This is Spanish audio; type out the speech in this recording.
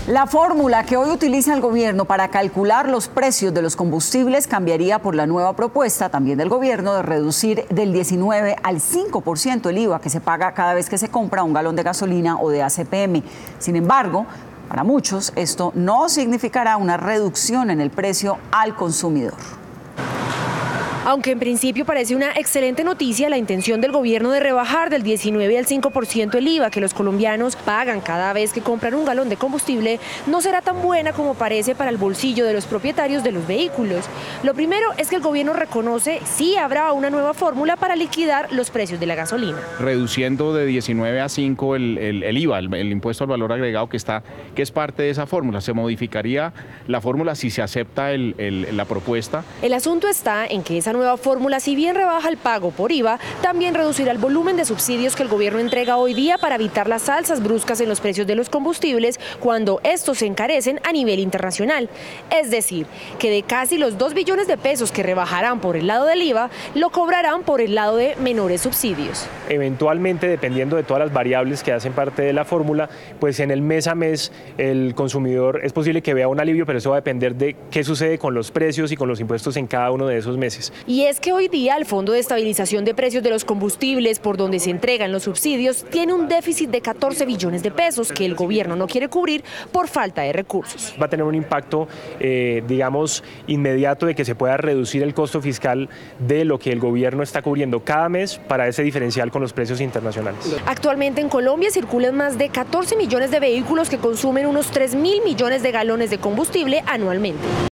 La fórmula que hoy utiliza el gobierno para calcular los precios de los combustibles cambiaría por la nueva propuesta también del gobierno de reducir del 19 al 5% el IVA que se paga cada vez que se compra un galón de gasolina o de ACPM. Sin embargo, para muchos esto no significará una reducción en el precio al consumidor. Aunque en principio parece una excelente noticia la intención del gobierno de rebajar del 19 al 5% el IVA que los colombianos pagan cada vez que compran un galón de combustible, no será tan buena como parece para el bolsillo de los propietarios de los vehículos. Lo primero es que el gobierno reconoce sí habrá una nueva fórmula para liquidar los precios de la gasolina. Reduciendo de 19 a 5 el IVA, el impuesto al valor agregado que es parte de esa fórmula. Se modificaría la fórmula si se acepta la propuesta. El asunto está en que esa nueva fórmula, si bien rebaja el pago por IVA, también reducirá el volumen de subsidios que el gobierno entrega hoy día para evitar las alzas bruscas en los precios de los combustibles cuando estos se encarecen a nivel internacional. Es decir, que de casi los 2 billones de pesos que rebajarán por el lado del IVA, lo cobrarán por el lado de menores subsidios. Eventualmente, dependiendo de todas las variables que hacen parte de la fórmula, pues en el mes a mes el consumidor es posible que vea un alivio, pero eso va a depender de qué sucede con los precios y con los impuestos en cada uno de esos meses. Y es que hoy día el Fondo de Estabilización de Precios de los Combustibles, por donde se entregan los subsidios, tiene un déficit de 14 billones de pesos que el gobierno no quiere cubrir por falta de recursos. Va a tener un impacto, digamos, inmediato de que se pueda reducir el costo fiscal de lo que el gobierno está cubriendo cada mes para ese diferencial con los precios internacionales. Actualmente en Colombia circulan más de 14 millones de vehículos que consumen unos 3.000 millones de galones de combustible anualmente.